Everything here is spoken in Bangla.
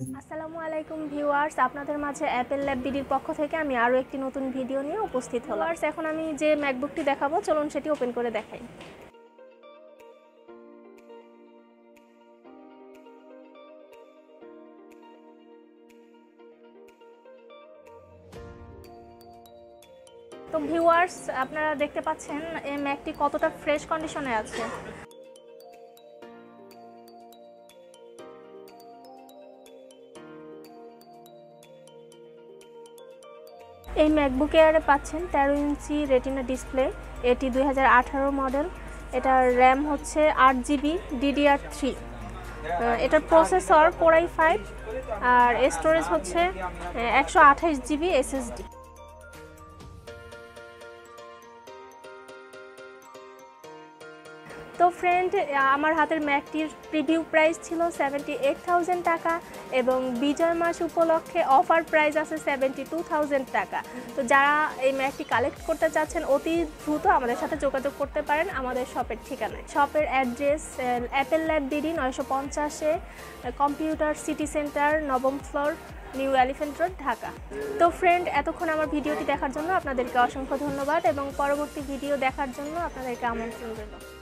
আসসালামু আলাইকুম ভিউয়ার্স, আপনাদের মাঝে অ্যাপেল ল্যাব বিডির পক্ষ থেকে আমি আরও একটি নতুন ভিডিও নিয়ে উপস্থিত হলাম। এখন আমি যে ম্যাকবুকটি দেখাবো, চলুন সেটি ওপেন করে দেখাই। তো ভিউয়ার্স, আপনারা দেখতে পাচ্ছেন এই ম্যাকটি কতটা ফ্রেশ কন্ডিশনে আছে। এই ম্যাকবুক এয়ারে পাচ্ছেন 13 ইঞ্চি রেটিনা ডিসপ্লে। এটি 2018 মডেল। এটার র্যাম হচ্ছে 8GB DDR3। এটার প্রসেসর Core i5 আর স্টোরেজ হচ্ছে 128GB SSD। তো ফ্রেন্ড, আমার হাতের ম্যাকটির প্রিভিউ প্রাইস ছিল 78,000 টাকা এবং বিজয় মাস উপলক্ষে অফার প্রাইস আছে 72,000 টাকা। তো যারা এই ম্যাকটি কালেক্ট করতে চাচ্ছেন অতি দ্রুত আমাদের সাথে যোগাযোগ করতে পারেন আমাদের শপের ঠিকানায়। শপের address Apple Lab BD 950 Computer City Centre, 9ম floor, New Elephant Road, Dhaka. তো ফ্রেন্ড, এতক্ষণ আমার ভিডিওটি দেখার জন্য আপনাদেরকে অসংখ্য ধন্যবাদ এবং পরবর্তী ভিডিও দেখার জন্য আপনাদেরকে আমন্ত্রণ রইল।